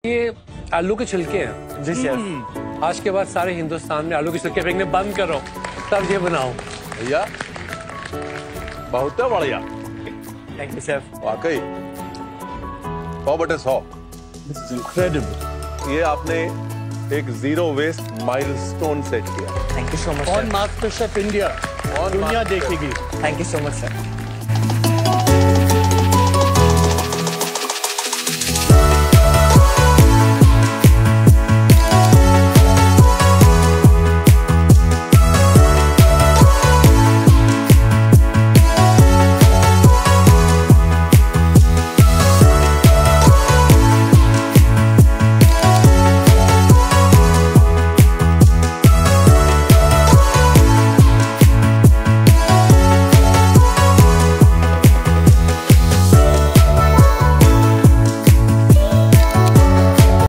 ये आलू के छिलके हैं जी शेफ। आज के बाद सारे हिंदुस्तान में आलू के छिलके फेंकने बंद करो, तब ये बनाओ। भैया बहुत बढ़िया, थैंक यू शेफ। वाकई 100 बटे 100। This is incredible. ये आपने एक जीरो वेस्ट माइलस्टोन सेट किया। Thank you so much on MasterChef India और दुनिया मास्टर शेफ। देखेगी। Thank you so much sir.